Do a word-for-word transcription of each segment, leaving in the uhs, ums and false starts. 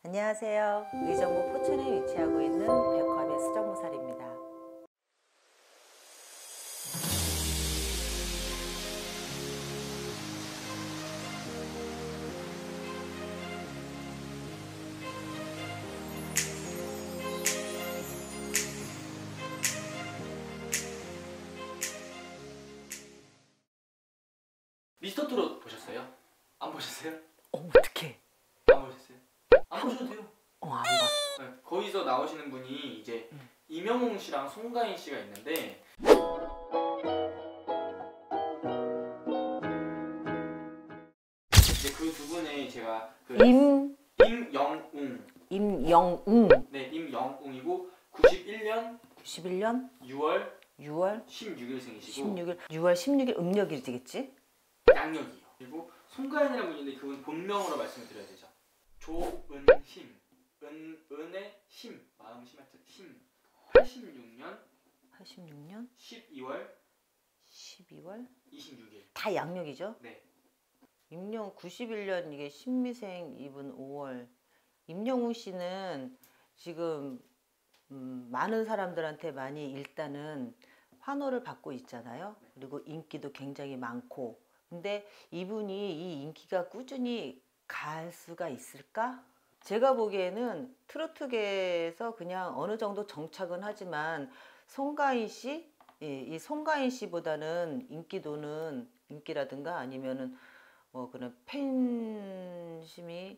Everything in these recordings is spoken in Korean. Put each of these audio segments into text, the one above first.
안녕하세요. 의정부 포천에 위치하고 있는 백화배 수정무살입니다. 미스터 트롯 보셨어요? 안 보셨어요? 어, 어떡해. 안 보셨어요? 안 보셔도 돼요. 어, 안 봤어. 네, 거기서 나오시는 분이 이제 응. 이명웅 씨랑 송가인 씨가 있는데 이제 그 두 분의 제가 그 임 임영웅 임영웅 네 임영웅이고 구십일 년 구십일 년 유월 유월 십육 일생이시고 십육 일 유월 십육 일 음력일이겠지? 양력이요. 그리고 송가인이라는 분인데 그분 본명으로 말씀을 드려야 되죠. 조은힘 은, 은의 힘 마음 심할 때 힘 팔십육 년 팔십육 년 십이월 십이월 이십육 일 다 양력이죠? 네. 임영 구십일 년 이게 신미생 이분 오월. 임영웅 씨는 지금 음, 많은 사람들한테 많이 일단은 환호를 받고 있잖아요. 그리고 인기도 굉장히 많고. 근데 이분이 이 인기가 꾸준히 갈 수가 있을까? 제가 보기에는 트로트계에서 그냥 어느 정도 정착은 하지만 송가인 씨, 예, 이 송가인 씨보다는 인기도는 인기라든가 아니면은 뭐 그런 팬심이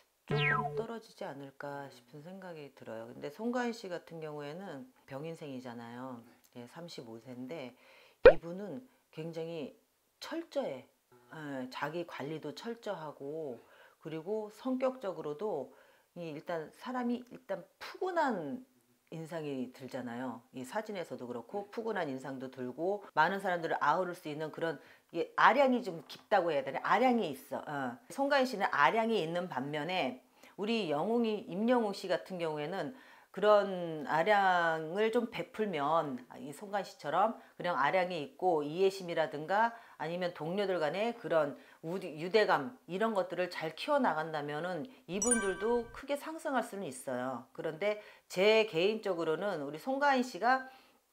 조금 떨어지지 않을까 싶은 생각이 들어요. 근데 송가인 씨 같은 경우에는 병인생이잖아요. 예, 삼십오 세인데 이분은 굉장히 철저해. 예, 자기 관리도 철저하고 그리고 성격적으로도 이 일단 사람이 일단 푸근한 인상이 들잖아요. 이 사진에서도 그렇고 푸근한 인상도 들고 많은 사람들을 아우를 수 있는 그런 이 아량이 좀 깊다고 해야 되나? 아량이 있어. 어. 송가인 씨는 아량이 있는 반면에 우리 영웅이 임영웅 씨 같은 경우에는 그런 아량을 좀 베풀면 이 송가인 씨처럼 그냥 아량이 있고 이해심이라든가 아니면 동료들 간의 그런 유대감 이런 것들을 잘 키워나간다면은 이분들도 크게 상승할 수는 있어요. 그런데 제 개인적으로는 우리 송가인 씨가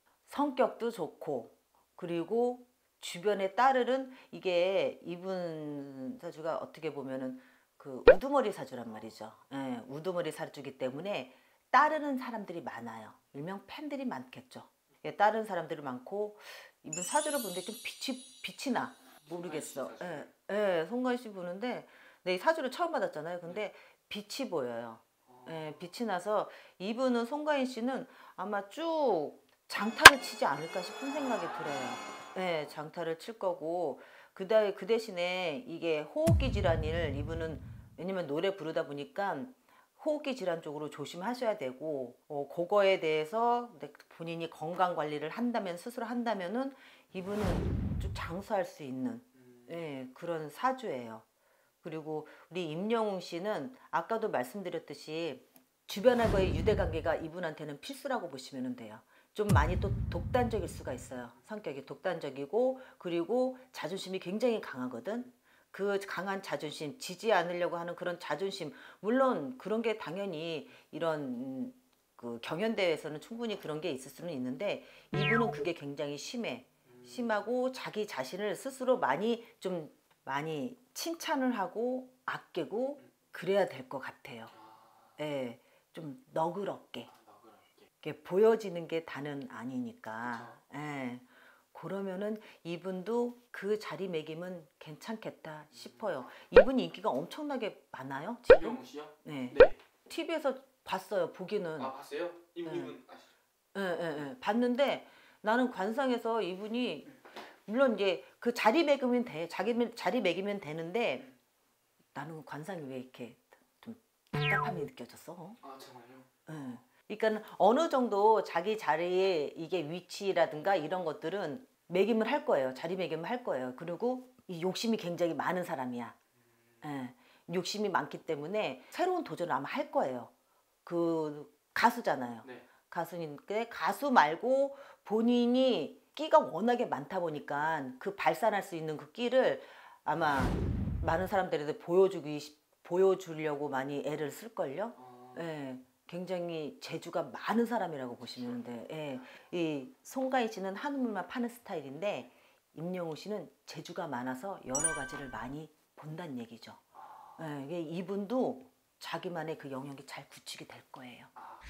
성격도 좋고 그리고 주변에 따르는 이게 이분 사주가 어떻게 보면은 그 우두머리 사주란 말이죠. 예, 우두머리 사주기 때문에 따르는 사람들이 많아요. 일명 팬들이 많겠죠. 예, 따르는 사람들이 많고 이분 사주를 보는데 좀 빛이 빛이 나 모르겠어. 예, 예, 송가인 씨 보는데 내 사주를 처음 받았잖아요. 근데 빛이 보여요. 예, 빛이 나서 이분은 송가인 씨는 아마 쭉 장타를 치지 않을까 싶은 생각이 들어요. 네, 장타를 칠 거고 그다 그 대신에 이게 호흡기 질환을 이분은 왜냐면 노래 부르다 보니까 호흡기 질환 쪽으로 조심하셔야 되고 어, 그거에 대해서 본인이 건강 관리를 한다면 스스로 한다면은 이분은 좀 장수할 수 있는 네, 그런 사주예요. 그리고 우리 임영웅 씨는 아까도 말씀드렸듯이 주변과의 유대관계가 이분한테는 필수라고 보시면 돼요. 좀 많이 또 독단적일 수가 있어요. 성격이 독단적이고 그리고 자존심이 굉장히 강하거든. 그 강한 자존심, 지지 않으려고 하는 그런 자존심, 물론 그런 게 당연히 이런 그 경연대회에서는 충분히 그런 게 있을 수는 있는데 이분은 그게 굉장히 심해. 심하고 자기 자신을 스스로 많이 좀 많이 칭찬을 하고 아끼고 그래야 될 것 같아요. 예, 좀 너그럽게. 이렇게 보여지는 게 다는 아니니까. 예. 그러면은 이분도 그 자리매김은 괜찮겠다 싶어요. 이분 인기가 엄청나게 많아요 지금? 임영웅 씨요? 네. 네. 티비에서 봤어요 보기는. 아 봤어요? 이, 네. 이분 아시죠? 예, 예, 예. 봤는데 나는 관상에서 이분이 물론 이제 그 자리매김은 돼. 자기 자리매김은 되는데 나는 관상이 왜 이렇게 좀 답답함이 느껴졌어? 아 정말요? 예. 그러니까 어느 정도 자기 자리에 이게 위치라든가 이런 것들은 매김을 할 거예요. 자리매김을 할 거예요. 그리고 이 욕심이 굉장히 많은 사람이야. 예. 욕심이 많기 때문에 새로운 도전을 아마 할 거예요. 그 가수잖아요. 네. 가수인데 가수 말고 본인이 끼가 워낙에 많다 보니까 그 발산할 수 있는 그 끼를 아마 많은 사람들한테 보여주기 보여주려고 많이 애를 쓸걸요. 어, 예, 굉장히 재주가 많은 사람이라고 보시면 돼. 예, 이 송가인 씨는 한우물만 파는 스타일인데 임영웅 씨는 재주가 많아서 여러 가지를 많이 본다는 얘기죠. 예, 이게 이분도 자기만의 그 영역이 잘 굳히게 될 거예요.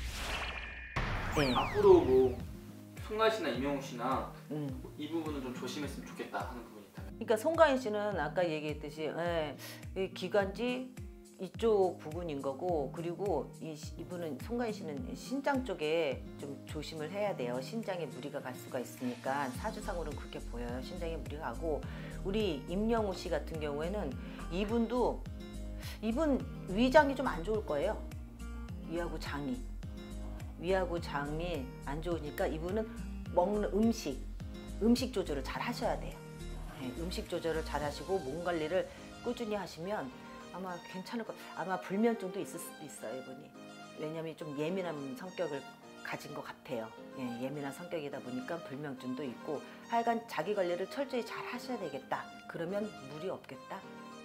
네. 앞으로 뭐 송가인 씨나 임영웅 씨나 음. 이 부분은 좀 조심했으면 좋겠다 하는 부분이 있다면. 그러니까 송가인 씨는 아까 얘기했듯이 예, 이 기관지 이쪽 부분인 거고, 그리고 이, 시- 이분은 송가인 씨는 신장 쪽에 좀 조심을 해야 돼요. 신장에 무리가 갈 수가 있으니까 사주상으로는 그렇게 보여요. 신장에 무리가 가고, 우리 임영웅 씨 같은 경우에는 이분도 이분 위장이 좀 안 좋을 거예요. 위하고 장이 위하고 장이 안 좋으니까 이분은 먹는 음식 음식 조절을 잘 하셔야 돼요. 네, 음식 조절을 잘 하시고 몸 관리를 꾸준히 하시면 아마 괜찮을 것. 아마 불면증도 있을 수도 있어요, 이분이. 왜냐하면 좀 예민한 성격을 가진 것 같아요. 예, 예민한 성격이다 보니까 불면증도 있고, 하여간 자기 관리를 철저히 잘 하셔야 되겠다. 그러면 무리 없겠다.